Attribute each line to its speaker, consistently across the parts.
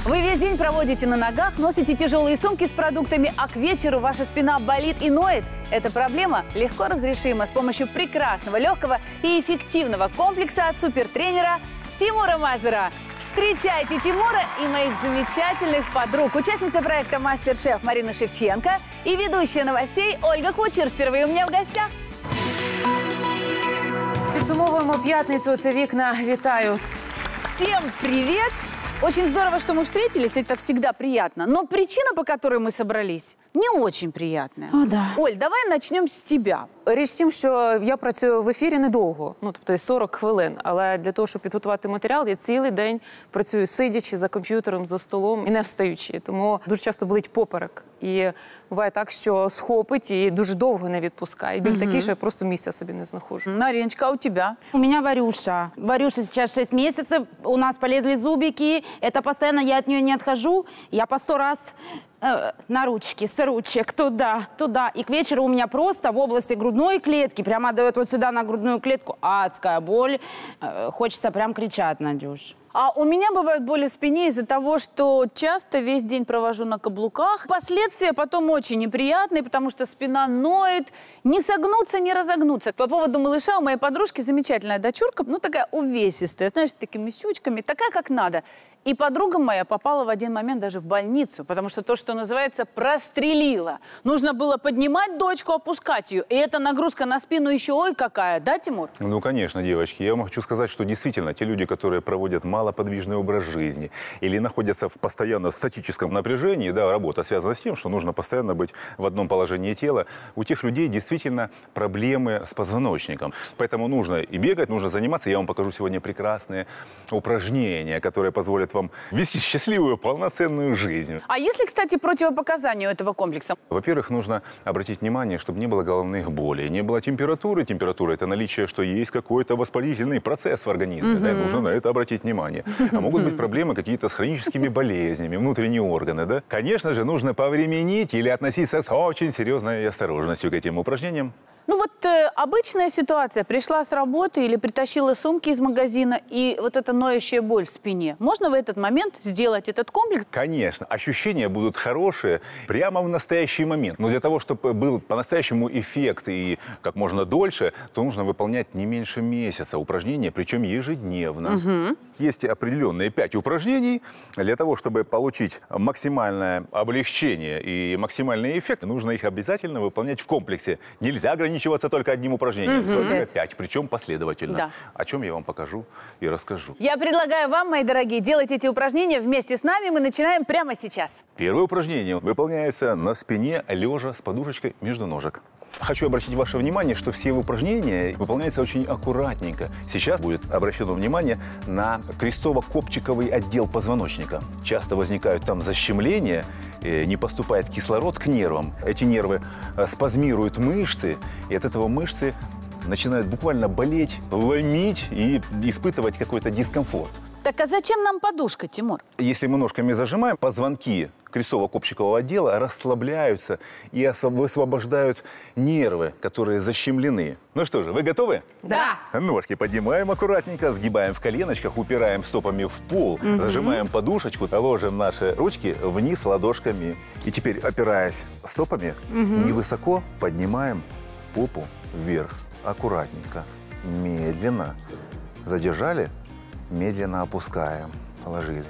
Speaker 1: Вы весь день проводите на ногах, носите тяжелые сумки с продуктами, а к вечеру ваша спина болит и ноет. Эта проблема легко разрешима с помощью прекрасного, легкого и эффективного комплекса от супертренера Тимура Мазура. Встречайте Тимура и моих замечательных подруг. Участница проекта «Мастер-шеф» Марина Шевченко и ведущая новостей Ольга Кучер. Впервые у меня в гостях.
Speaker 2: Підсумовуємо п'ятницю. Це Вікна. Вітаю.
Speaker 1: Всем привет! Очень здорово, что мы встретились, это всегда приятно. Но причина, по которой мы собрались, не очень приятная.
Speaker 2: О, да.
Speaker 1: Оль, давай начнем с тебя.
Speaker 2: Річ в тім, що я працюю в ефірі недовго, тобто 40 хвилин. Але для того, щоб підготувати матеріал, я цілий день працюю сидячи за комп'ютером, за столом і не встаючи. Тому дуже часто болить поперек. І буває так, що схопить і дуже довго не відпускає. І біль такий, що я просто місця собі не знаходжу.
Speaker 1: Мариночка, а у тебя?
Speaker 3: У меня Варюша. Варюша сейчас 6 месяцев. У нас полезли зубики. Это постоянно, я от нее не отхожу. Я по 100 раз на ручки, с ручек, туда, туда. И к вечеру у меня просто в области грудной клетки, прямо дает вот сюда на грудную клетку, адская боль. Хочется прям кричать, Надюш.
Speaker 1: А у меня бывают боли в спине из-за того, что часто весь день провожу на каблуках. Последствия потом очень неприятные, потому что спина ноет. Не согнуться, не разогнуться. По поводу малыша у моей подружки замечательная дочурка, ну такая увесистая, знаешь, с такими щучками, такая как надо. И подруга моя попала в один момент даже в больницу, потому что то, что называется, прострелила. Нужно было поднимать дочку, опускать ее. И эта нагрузка на спину еще ой какая, да, Тимур?
Speaker 4: Ну, конечно, девочки. Я вам хочу сказать, что действительно те люди, которые проводят малоподвижный образ жизни или находятся в постоянно статическом напряжении, да, работа связана с тем, что нужно постоянно быть в одном положении тела, у тех людей действительно проблемы с позвоночником. Поэтому нужно и бегать, нужно заниматься. Я вам покажу сегодня прекрасные упражнения, которые позволят вам вести счастливую, полноценную жизнь.
Speaker 1: А если, кстати, противопоказания у этого комплекса?
Speaker 4: Во-первых, нужно обратить внимание, чтобы не было головных болей, не было температуры. Температура – это наличие, что есть какой-то воспалительный процесс в организме. Да, нужно на это обратить внимание. А могут быть проблемы какие-то с хроническими болезнями, внутренние органы. Да? Конечно же, нужно повременить или относиться с очень серьезной осторожностью к этим упражнениям.
Speaker 1: Ну вот обычная ситуация. Пришла с работы или притащила сумки из магазина, и вот эта ноющая боль в спине. Можно в этот момент сделать этот комплекс?
Speaker 4: Конечно. Ощущения будут хорошие прямо в настоящий момент. Но для того, чтобы был по-настоящему эффект и как можно дольше, то нужно выполнять не меньше месяца упражнения, причем ежедневно. Есть определенные 5 упражнений. Для того, чтобы получить максимальное облегчение и максимальный эффект, нужно их обязательно выполнять в комплексе. Нельзя ограничиваться только одним упражнением. Только 5, причем последовательно.
Speaker 1: Да.
Speaker 4: О чем я вам покажу и расскажу.
Speaker 1: Я предлагаю вам, мои дорогие, делать эти упражнения вместе с нами. Мы начинаем прямо сейчас.
Speaker 4: Первое упражнение выполняется на спине, лежа с подушечкой между ножек. Хочу обратить ваше внимание, что все упражнения выполняются очень аккуратненько. Сейчас будет обращено внимание на крестово-копчиковый отдел позвоночника. Часто возникают там защемления, не поступает кислород к нервам. Эти нервы спазмируют мышцы, и от этого мышцы начинают буквально болеть, ломить и испытывать какой-то дискомфорт.
Speaker 1: Так а зачем нам подушка, Тимур?
Speaker 4: Если мы ножками зажимаем, позвонки крестово-копчикового отдела расслабляются и высвобождают нервы, которые защемлены. Ну что же, вы готовы?
Speaker 1: Да.
Speaker 4: Ножки поднимаем аккуратненько, сгибаем в коленочках, упираем стопами в пол, зажимаем подушечку, ложим наши ручки вниз ладошками. И теперь, опираясь стопами, невысоко поднимаем попу вверх. Аккуратненько, медленно. Задержали, медленно опускаем. Положили.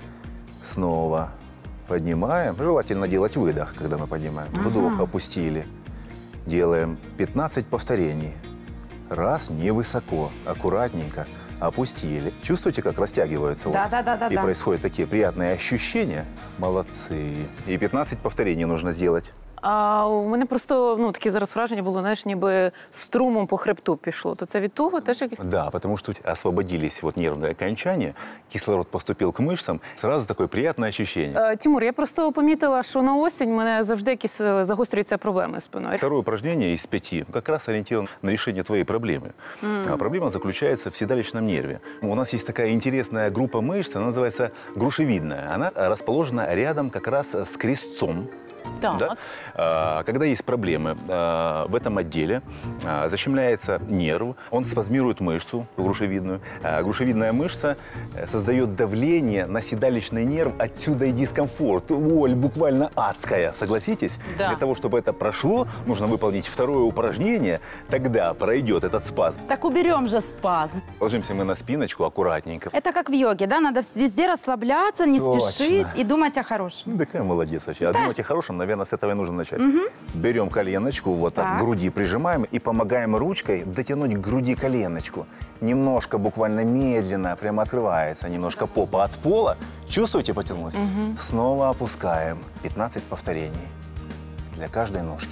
Speaker 4: Снова поднимаем. Желательно делать выдох, когда мы поднимаем. Вдох, опустили. Делаем 15 повторений. Раз, невысоко, аккуратненько опустили. Чувствуете, как растягиваются?
Speaker 3: Да.
Speaker 4: И происходят такие приятные ощущения. Молодцы. И 15 повторений нужно сделать.
Speaker 2: А у мене просто, таке зараз враження було, знаєш, ніби струмом по хребту пішло. То це від того теж якось?
Speaker 4: Да, потому что освободились нервные окончания, кислород поступил к мышцам, сразу такое приятное ощущение.
Speaker 2: Тимур, я просто помітила, що на осінь в мене завжди якісь загострюються проблеми з спиною.
Speaker 4: Второе упражнение из 5 как раз ориентировано на решение твоей проблемы. А проблема заключается в седалищном нерве. У нас есть такая интересная группа мышц, она называется грушевидная. Она расположена рядом как раз с крестцом.
Speaker 1: Так.
Speaker 4: Да? Когда есть проблемы в этом отделе, защемляется нерв, он спазмирует мышцу грушевидную. Грушевидная мышца создает давление на седалищный нерв, отсюда и дискомфорт. Боль буквально адская, согласитесь?
Speaker 1: Да.
Speaker 4: Для того, чтобы это прошло, нужно выполнить второе упражнение, тогда пройдет этот спазм.
Speaker 3: Так уберем же спазм.
Speaker 4: Ложимся мы на спиночку аккуратненько.
Speaker 3: Это как в йоге, да? Надо везде расслабляться, не
Speaker 4: Точно.
Speaker 3: спешить и думать о хорошем.
Speaker 4: Ну, такая молодец вообще. А думать о хорошем, наверное, с этого и нужно начать. Берем коленочку, вот так, к груди прижимаем и помогаем ручкой дотянуть к груди коленочку. Немножко, буквально медленно, прямо открывается немножко попа от пола. Чувствуете, потянулась? Снова опускаем. 15 повторений для каждой ножки.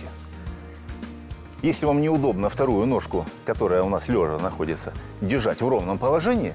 Speaker 4: Если вам неудобно вторую ножку, которая у нас лежа находится, держать в ровном положении,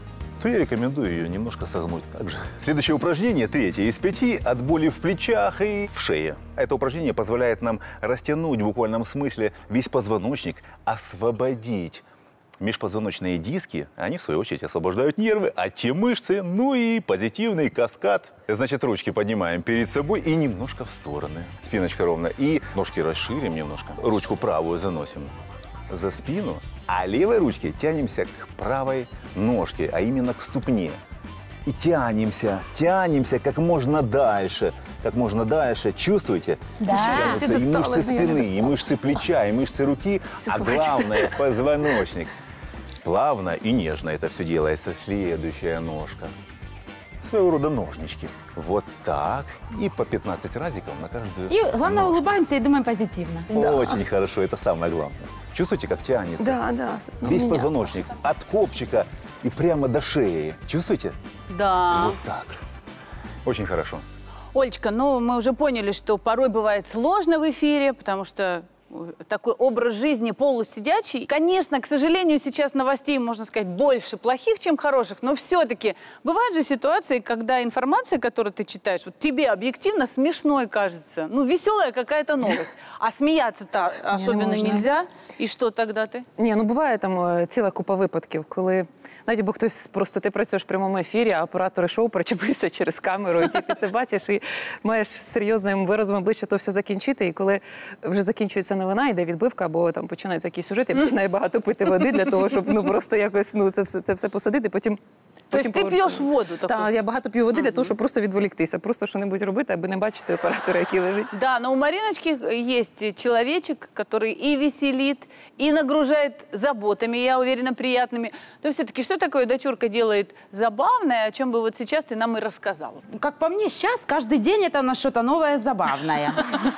Speaker 4: то я рекомендую ее немножко согнуть также. Следующее упражнение, третье из 5, от боли в плечах и в шее. Это упражнение позволяет нам растянуть в буквальном смысле весь позвоночник, освободить межпозвоночные диски. Они, в свою очередь, освобождают нервы, а те мышцы, ну и позитивный каскад. Значит, ручки поднимаем перед собой и немножко в стороны. Спиночка ровно. И ножки расширим немножко. Ручку правую заносим за спину, а левой ручкой тянемся к правой ножке, а именно к ступне. И тянемся как можно дальше. Как можно дальше. Чувствуете?
Speaker 3: Да.
Speaker 4: Тянутся и мышцы спины, и мышцы плеча, и мышцы руки, а главное – позвоночник. Плавно и нежно это все делается. Следующая ножка. Своего рода ножнички. Вот так. И по 15 разиков на каждую
Speaker 3: И главное,
Speaker 4: ножку.
Speaker 3: улыбаемся и думаем позитивно.
Speaker 4: Очень хорошо, это самое главное. Чувствуете, как тянется?
Speaker 2: Да, да. Ну,
Speaker 4: Весь
Speaker 2: у меня.
Speaker 4: позвоночник от копчика и прямо до шеи. Чувствуете?
Speaker 1: Да.
Speaker 4: Вот так. Очень хорошо.
Speaker 1: Олечка, ну мы уже поняли, что порой бывает сложно в эфире, потому что такой образ жизни полусидячий. Конечно, к сожалению, сейчас новостей, можно сказать, больше плохих, чем хороших, но все-таки бывают же ситуации, когда информация, которую ты читаешь, вот тебе объективно смешной кажется. Ну, веселая какая-то новость. А сміятися-то особенно
Speaker 2: можна.
Speaker 1: нельзя. І що тоді ти?
Speaker 2: Ні, ну буває там ціла купа випадків, коли навіть бо хтось просто ти працюєш в прямому ефірі, а оператори шоу причепився через камеру, і ти це бачиш, і маєш серйозним виразом обличчя то все закінчити. І коли вже закінчується новина, йде відбивка, або там починається якийсь сюжет, я починаю багато пити води для того, щоб ну просто якось ну це все посадити, потім.
Speaker 1: Тобто ти п'єш воду таку?
Speaker 2: Так, я багато п'ю води для того, щоб просто відволіктися, просто що-небудь робити, аби не бачити оператора, який лежить.
Speaker 1: Да, но у Мариночки есть человечек, который и веселит, и нагружает заботами, я уверена, приятными. Но все-таки что такое дочурка делает забавное, о чем бы вот сейчас ты нам и рассказала?
Speaker 3: Как по мне, сейчас каждый день это у нас что-то новое, забавное.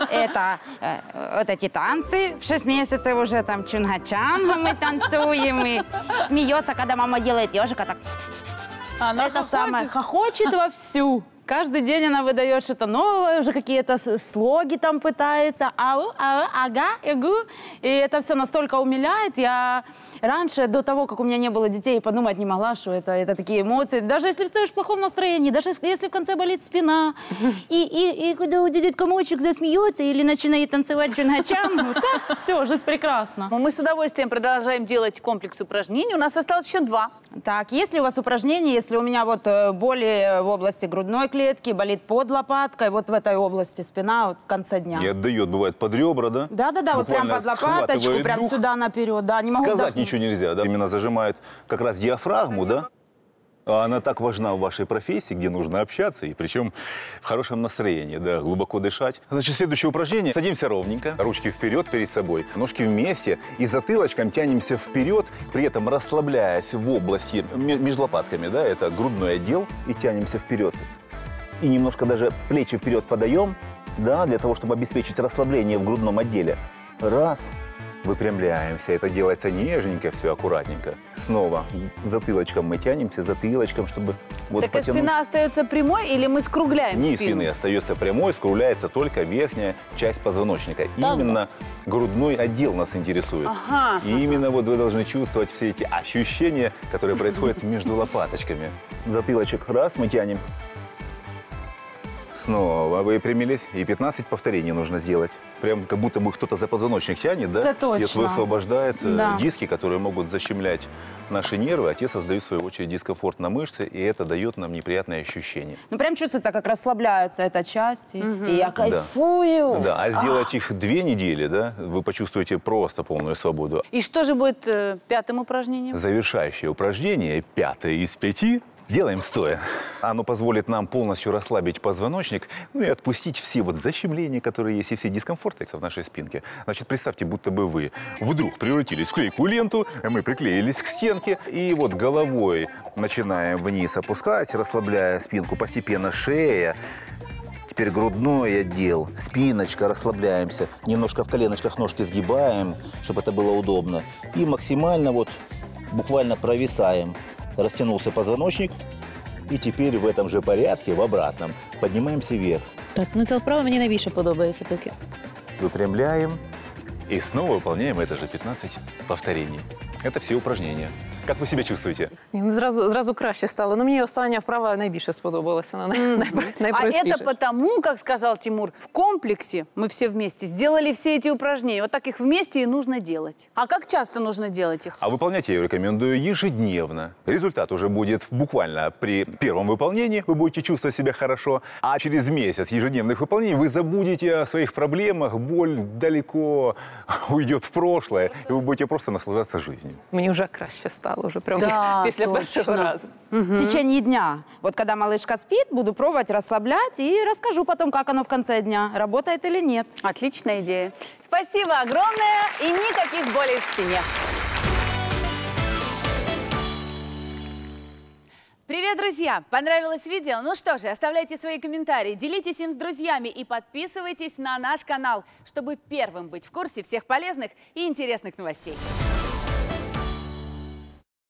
Speaker 3: Это вот эти танцы. В 6 месяцев уже там чунгачанга мы танцуем. И смеется, когда мама делает ежика, так...
Speaker 1: Она
Speaker 3: Это самое, хохочет вовсю. Каждый день она выдает что-то новое, уже какие-то слоги там пытается. Ау, ау, ага, эгу. И это все настолько умиляет. Я раньше, до того, как у меня не было детей, подумать не могла, что это такие эмоции. Даже если встаешь в плохом настроении, даже если в конце болит спина, и когда дядя комочек засмеется или начинает танцевать чунгачам, вот так, все, жизнь прекрасна.
Speaker 1: Мы с удовольствием продолжаем делать комплекс упражнений. У нас осталось еще 2.
Speaker 3: Так, если у вас упражнения, если у меня вот боли в области грудной клетки, болит под лопаткой, вот в этой области спина, вот в конце дня.
Speaker 4: И отдает, бывает, под ребра, да?
Speaker 3: Да-да-да, вот прям
Speaker 4: Буквально
Speaker 3: под лопаточку,
Speaker 4: схватывает
Speaker 3: прям
Speaker 4: дух.
Speaker 3: сюда наперед, да, не могу
Speaker 4: Сказать
Speaker 3: вдохнуть.
Speaker 4: ничего нельзя, да? Именно зажимает как раз диафрагму, да? А она так важна в вашей профессии, где нужно общаться, и причем в хорошем настроении, да, глубоко дышать. Значит, следующее упражнение. Садимся ровненько, ручки вперед перед собой, ножки вместе, и затылочком тянемся вперед, при этом расслабляясь в области между лопатками, да, это грудной отдел, и тянемся вперед. И немножко даже плечи вперед подаем, да, для того, чтобы обеспечить расслабление в грудном отделе. Раз. Выпрямляемся. Это делается нежненько, все аккуратненько. Снова затылочком мы тянемся, затылочком, чтобы вот
Speaker 1: Так и
Speaker 4: потянуть.
Speaker 1: спина остается прямой или мы скругляем
Speaker 4: Низ
Speaker 1: спину?
Speaker 4: спины остается прямой, скругляется только верхняя часть позвоночника. Именно грудной отдел нас интересует.
Speaker 1: Ага.
Speaker 4: И именно вот вы должны чувствовать все эти ощущения, которые происходят между лопаточками. Затылочек раз, мы тянем. Снова выпрямились. И 15 повторений нужно сделать. Прям как будто бы кто-то за позвоночник тянет, да?
Speaker 3: Это точно.
Speaker 4: И высвобождает
Speaker 3: Да.
Speaker 4: диски, которые могут защемлять наши нервы, а те создают, в свою очередь, дискомфорт на мышце, и это дает нам неприятные ощущения.
Speaker 3: Ну, прям чувствуется, как расслабляется эта часть, и я кайфую.
Speaker 4: Да, а сделать их 2 недели, да, вы почувствуете просто полную свободу.
Speaker 1: И что же будет пятым упражнением?
Speaker 4: Завершающее упражнение, 5 из 5, делаем стоя. Оно позволит нам полностью расслабить позвоночник, ну и отпустить все вот защемления, которые есть, и все дискомфорты в нашей спинке. Значит, представьте, будто бы вы вдруг превратились в клейкую ленту, мы приклеились к стенке, и вот головой начинаем вниз опускать, расслабляя спинку, постепенно шея. Теперь грудной отдел, спиночка, расслабляемся. Немножко в коленочках ножки сгибаем, чтобы это было удобно. И максимально вот буквально провисаем. Растянулся позвоночник. І тепер в этом же порядке, в обратном, поднимаемся вверх.
Speaker 5: Так, ну ця вправа мені найбільше подобається поки.
Speaker 4: Выпрямляем. И снова выполняем это же 15 повторений. Это все упражнения. Как вы себя чувствуете?
Speaker 2: Ні, зразу краще стало. Ну, мені остання вправа найбільше сподобалася. Вона
Speaker 1: А
Speaker 2: найпростіша.
Speaker 1: это потому, как сказал Тимур, в комплексе мы все вместе сделали все эти упражнения. Вот так их вместе и нужно делать. А как часто нужно делать их?
Speaker 4: А выполнять я ее рекомендую ежедневно. Результат уже будет буквально при первом выполнении. Вы будете чувствовать себя хорошо. А через месяц ежедневных выполнений вы забудете о своих проблемах. Боль далеко уйдет в прошлое. И вы будете просто наслаждаться жизнью.
Speaker 2: Мені вже краще стало, вже прямо
Speaker 1: Да,
Speaker 2: після першого
Speaker 1: точно.
Speaker 2: разу.
Speaker 3: В течение дня. Вот когда малышка спит, буду пробовать расслаблять и расскажу потом, как оно в конце дня, работает или нет.
Speaker 1: Отличная идея. Спасибо огромное и никаких болей в спине. Привет, друзья! Понравилось видео? Ну что же, оставляйте свои комментарии, делитесь им с друзьями и подписывайтесь на наш канал, чтобы первым быть в курсе всех полезных и интересных новостей.